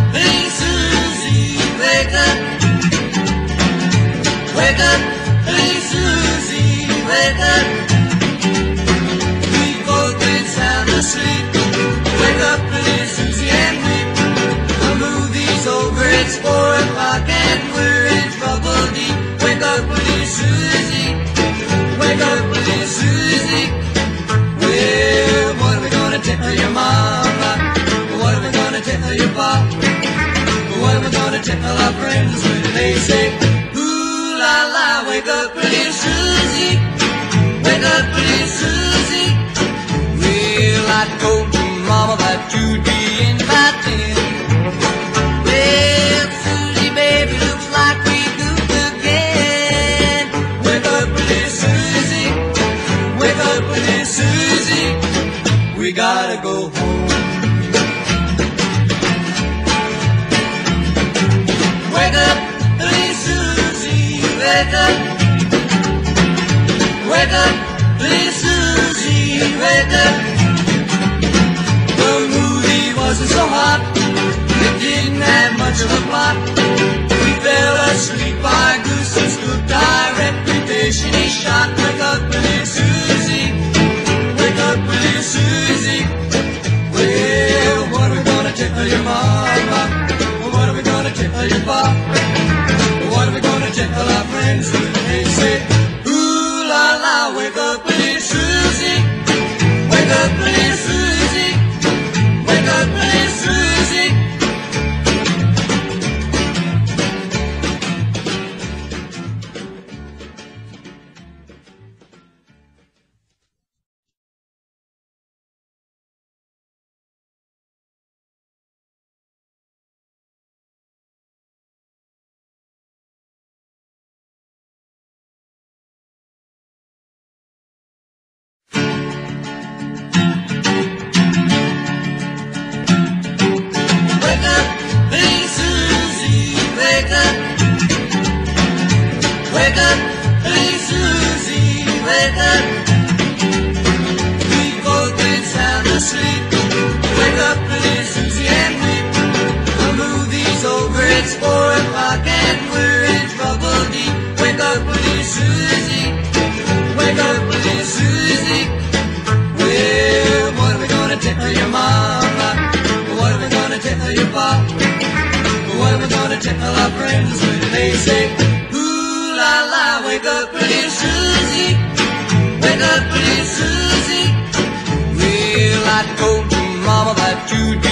hey Susie, wake up. Wake up, hey Susie, wake up. We've both been sound asleep. Wake up, hey Susie, and weep. The movie's over, it's 4 o'clock and we're in trouble deep. Wake up, hey Susie, wake up, hey Susie. Well, what are we gonna tell your mama? What are we gonna tell your pop? What are we gonna tell our friends when they say, ooh la la, wake up, pretty Susie, wake up, pretty Susie. Well, I told mama that you'd be in by 10. Well, Susie, baby, looks like we goofed again. Wake up, pretty Susie, wake up, pretty Susie. We gotta go home. Wake up, hey Susie, wake up. Wake up, hey Susie, wake up. The movie wasn't so hot, it didn't have much of a plot. We fell asleep, our goose and scooped, our reputation is shot. Wake up, hey Susie, wake up, hey Susie. Well, what are we gonna tell your mama? What are we gonna tell your pop? What are we gonna tell our friends when they say, ooh la la, wake up, pretty Susie, wake up, pretty Susie, wake up, pretty Susie. Wake up, hey Susie, wake up. Wake up, hey Susie, wake up. We've both been sound asleep. Wake up, hey Susie, and weep. The movie's over, it's 4 o'clock and we're in trouble deep. Wake up, hey Susie, wake up, hey Susie. Well, what are we gonna tell your mama? What are we gonna tell your pop? What are we gonna tell our friends when they say, ooh la la, wake up, pretty Susie, wake up, pretty Susie. Well, I told mama that you'd be